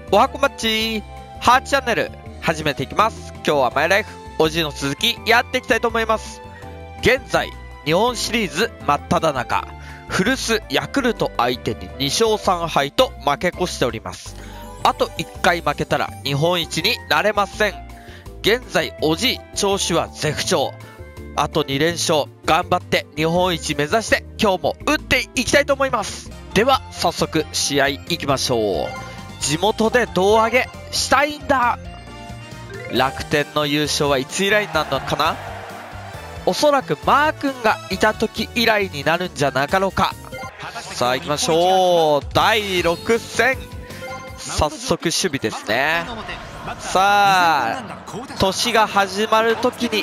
おはこまっち8チャンネル始めていきます。今日はマイライフおじの続きやっていきたいと思います。現在日本シリーズ真っ只中、古巣ヤクルト相手に2勝3敗と負け越しております。あと1回負けたら日本一になれません。現在おじ調子は絶不調。あと2連勝頑張って日本一目指して今日も打っていきたいと思います。では早速試合いきましょう。地元で胴上げしたいんだ。楽天の優勝はいつ以来になるのかな。おそらくマー君がいた時以来になるんじゃなかろうか。さあ行きましょう。第6戦早速守備ですね。さあ年が始まる時に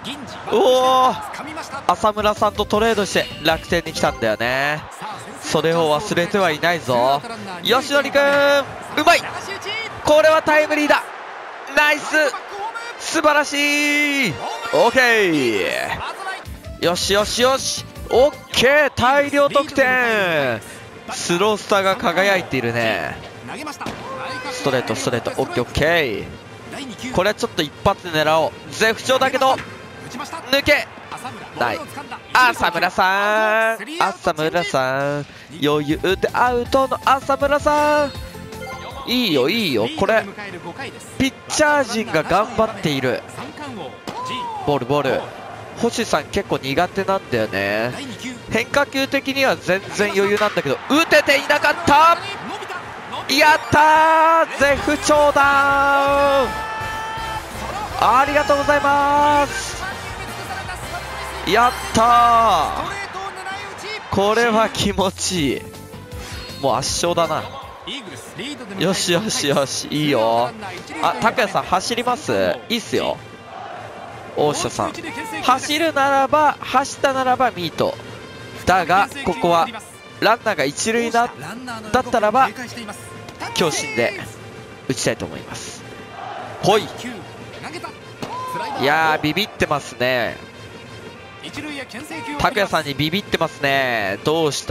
浅村さんとトレードして楽天に来たんだよね。それを忘れてはいないぞ。吉典くんうまい。これはタイムリーだ。ナイス、素晴らしい。オッケー、よしよしよし、オッケー、大量得点。スロースターが輝いているね。ストレートストレート、オッケーオッケー。これはちょっと一発で狙おう。絶不調だけど抜けない。浅村さん、浅村さん余裕でアウトの浅村さん、いいよいいよ。これピッチャー陣が頑張っている。ボールボール、星さん結構苦手なんだよね。変化球的には全然余裕なんだけど打てていなかった。やったー、絶不調だ。ありがとうございます。やったー、これは気持ちいい。もう圧勝だな。よしよしよし、いいよ。あ、拓也さん走ります。いいっすよ。大下さん走るならば、走ったならばミートだが、ここはランナーが一塁だったらば強振で打ちたいと思います。ほい。いやービビってますね。拓也さんにビビってますね。どうした。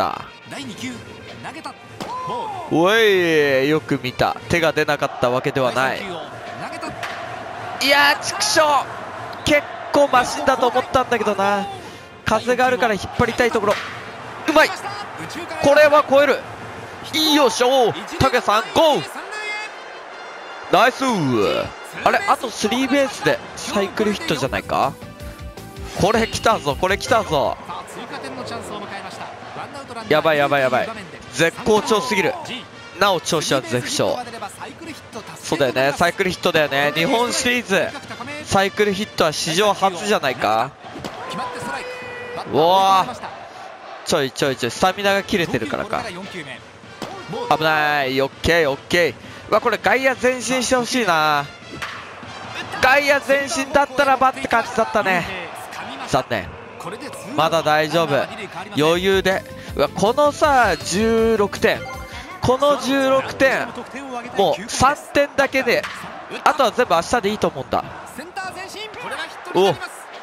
おい、よく見た。手が出なかったわけではない。いやー畜生、結構マシンだと思ったんだけどな。風があるから引っ張りたいところ。うまい、これは超える。いいよしょ、拓也さんゴー、ナイス。あれ、あとスリーベースでサイクルヒットじゃないか。これ来たぞ、これ来たぞ。やばいやばいやばい、絶好調すぎる。なお調子は絶不調。そうだよね、サイクルヒットだよね。日本シリーズサイクルヒットは史上初じゃないか。うわー、ちょいちょいちょいスタミナが切れてるからか。危ない。オッケーオッケー。うわ、これ外野前進してほしいな。外野前進だったらばって感じだったね。残念。まだ大丈夫、余裕で。うわ、このさ16点、この16点もう3点だけで、あとは全部明日でいいと思うんだ。お、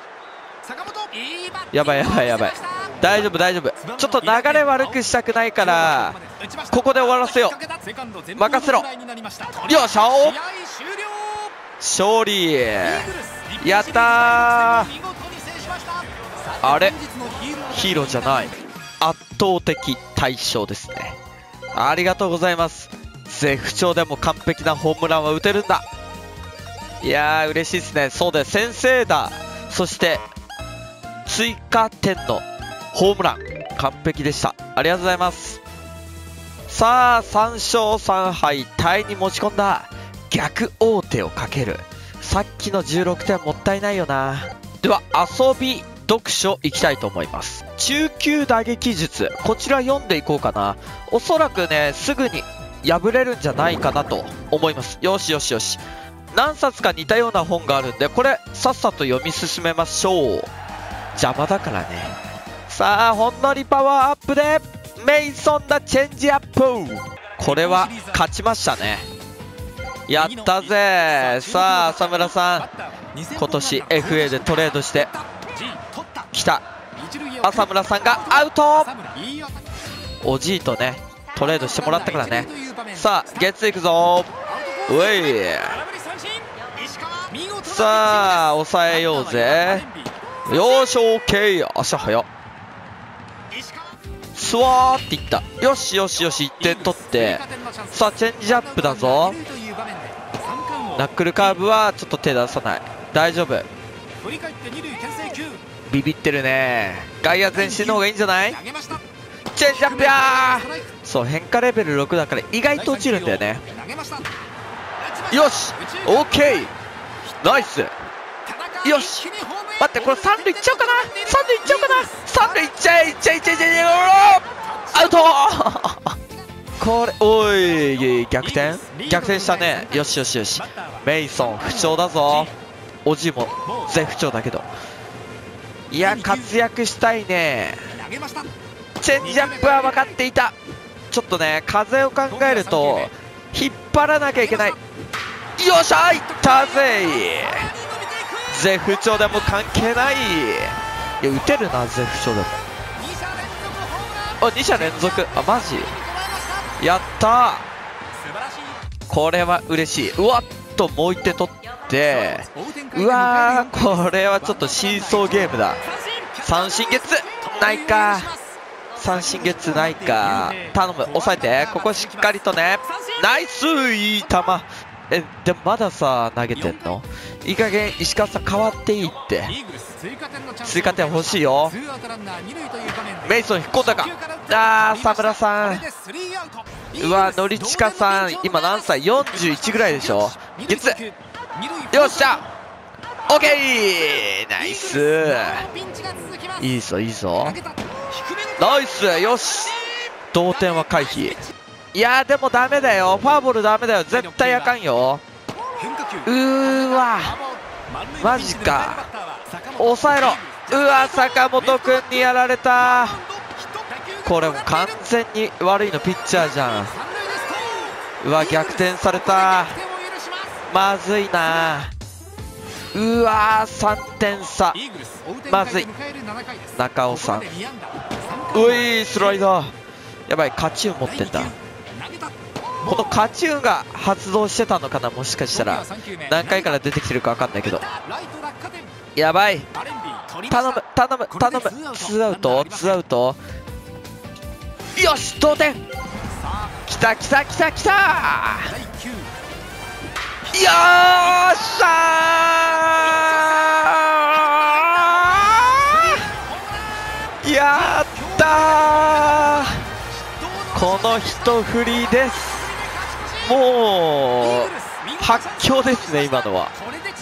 やばいやばいやばい、大丈夫大丈夫。ちょっと流れ悪くしたくないからここで終わらせよう。任せろ。よっしゃお、勝利、やったー。あれ、ヒーローじゃない、圧倒的大勝ですね。ありがとうございます。絶不調でも完璧なホームランは打てるんだ。いやー嬉しいですね。そうだよ、先制打、そして追加点のホームラン完璧でした。ありがとうございます。さあ3勝3敗タイに持ち込んだ。逆王手をかける。さっきの16点もったいないよな。では遊び読書いきたいと思います。中級打撃術、こちら読んでいこうかな。おそらくねすぐに破れるんじゃないかなと思います。よしよしよし、何冊か似たような本があるんで、これさっさと読み進めましょう。邪魔だからね。さあほんのりパワーアップでメイソンだチェンジアップ。これは勝ちましたね。やったぜ。さあ浅村さん今年 FA でトレードしてきた。浅村さんがアウト。おじいとねトレードしてもらったからね。さあゲッツいくぞ。 おい、さあ抑えようぜ。よーし、オーケー。足速っ。スワーっていった。よしよしよし、1点取って、さあチェンジアップだぞ。ナックルカーブはちょっと手出さない。大丈夫。ビビってるね。外野前進の方がいいんじゃない。チェンジアップやー。そう、変化レベル6だから意外と落ちるんだよね。よし、オーケー、ナイス。よし、待って、これ三塁いっちゃうかな。三塁いっちゃうかな。三塁いっちゃえ、いっちゃえ、いっちゃえ、いっちゃえ、アウトこれ、おい、逆転したね。よしよしよし。メイソン不調だぞ。おじも絶不調だけど、いや活躍したいね。チェンジアップは分かっていた。ちょっとね、風を考えると引っ張らなきゃいけない。よっしゃ、いったぜ。絶不調でも関係ない。いや打てるな、絶不調でも。あ、2者連続。あ、マジやったー。これは嬉しい。うわっと、もう1点取って、うわー、これはちょっとシーソーゲームだ。三振ゲッツないか。三振ゲッツないか。頼む、抑えて。ここしっかりとね。ナイス、いい球。でもまださ投げてんの。いい加減石川さん変わっていいって。追加点欲しいよ。メイソン引っ込んだか。あー、沢村さん。うわ、ノリチカさん今何歳。41ぐらいでしょ。ゲッツ。よっしゃ、オッケー、ナイス。いいぞいいぞ、ナイス。よし、同点は回避。いやーでもダメだよ、ファーボールダメだよ、絶対あかんよ。うーわ、マジか。抑えろ。うわ、坂本君にやられた。これも完全に悪いのピッチャーじゃん。うわ、逆転された。まずいな。うわー、3点差、まずい。中尾さん、うい、スライダー。やばい、勝ち運持ってんだ。この勝ち運が発動してたのかな、もしかしたら。何回から出てきてるか分かんないけど。やばい、頼む頼む頼む。ツーアウト、ツーアウト。よし、同点。きたきたきたきた。よーっしゃー、やったー。この一振りです。もう発狂ですね、今のは。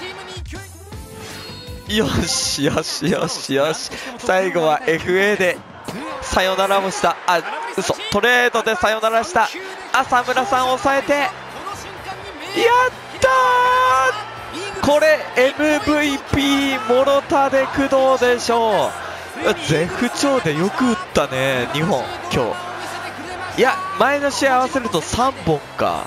よしよしよしよし、最後は FA でサヨナラをした。あ、嘘、トレードでサヨナラした。浅村さん抑えて、やったー。これ MVP 諸田で工藤でしょう。絶不調でよく打ったね、2本今日。いや、前の試合合わせると3本か。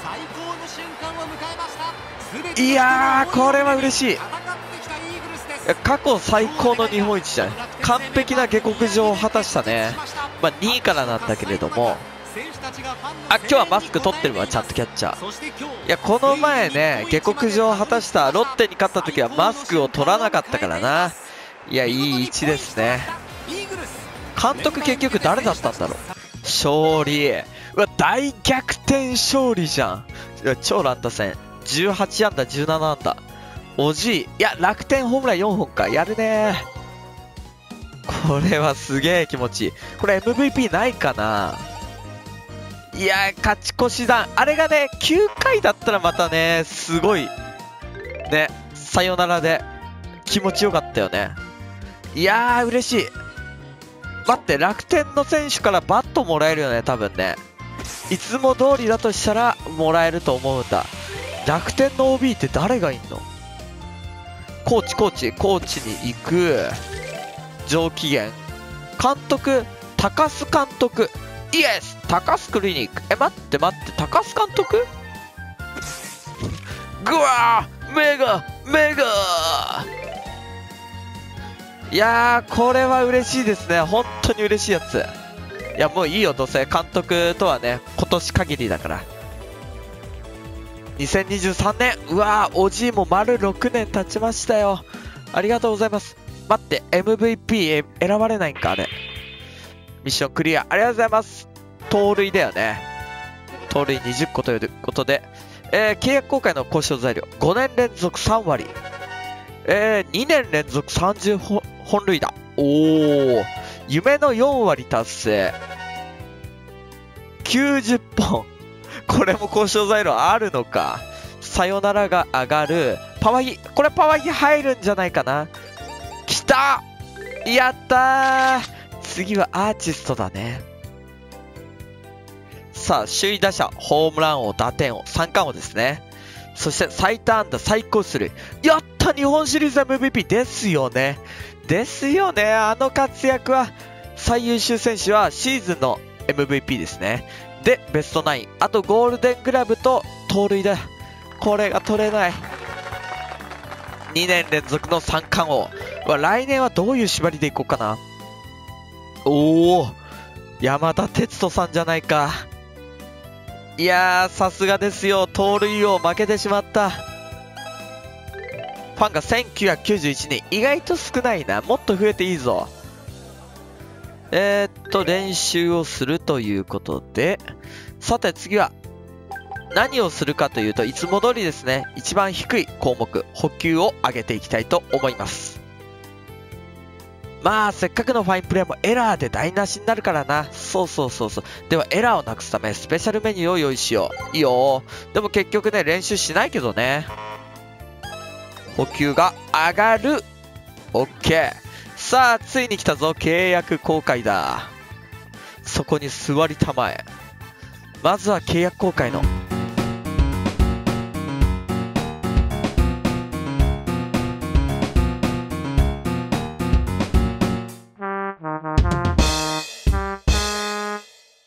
いやー、これは嬉しい。過去最高の日本一じゃん。完璧な下克上を果たしたね。まあ2位からなんだけれども。あ、今日はマスク取ってるわ、ちゃんとキャッチャー。いや、この前ね、下克上を果たしたロッテに勝った時はマスクを取らなかったからな。いや、いい位置ですね。監督結局誰だったんだろう。勝利。うわ、大逆転勝利じゃん。いや、超乱打戦。18安打17安打。おじい。いや、楽天ホームラン4本か。やるね。これはすげえ気持ちいい。これ MVP ないかな。いや、勝ち越し弾。あれがね、9回だったらまたね、すごいね、サヨナラで気持ちよかったよね。いやー、嬉しい。待って、楽天の選手からバットもらえるよね、多分ね。いつも通りだとしたらもらえると思うんだ。楽天の OB って誰がいんの。コーチに行く。上機嫌監督、高須監督。イエス、高須クリニック。待って待って、高須監督。グワー、メガいやー、これは嬉しいですね。本当に嬉しいやつ。いや、もういいよ、どうせ監督とはね、今年限りだから。 2023年、うわー、おじいも丸6年経ちましたよ。ありがとうございます。待って、MVP 選ばれないんか、あれ。ミッションクリア、ありがとうございます。盗塁だよね。盗塁20個ということで、契約更改の交渉材料、5年連続3割。2年連続30本塁打。おー、夢の4割達成。90本。これも交渉材料あるのか。さよならが上がる。パワーヒ、これパワーヒ入るんじゃないかな。きた！やったー！次はアーティストだね。さあ、首位打者、ホームラン王、打点王、三冠王ですね。そして最多安打、最高出塁。やった！日本シリーズ MVP ですよね。ですよね。あの活躍は、最優秀選手はシーズンの MVP ですね。で、ベストナイン。あとゴールデングラブと盗塁だ。これが取れない。2年連続の三冠王。来年はどういう縛りでいこうかな。おー、山田哲人さんじゃないか。いやー、さすがですよ。盗塁王負けてしまった。ファンが1991人。意外と少ないな。もっと増えていいぞ。練習をするということで、さて次は何をするかというと、いつも通りですね、一番低い項目、補給を上げていきたいと思います。まあ、せっかくのファインプレーもエラーで台無しになるからな。そう。では、エラーをなくすため、スペシャルメニューを用意しよう。いいよ。でも結局ね、練習しないけどね。補給が上がる。オッケー。さあ、ついに来たぞ。契約更改だ。そこに座りたまえ。まずは契約更改の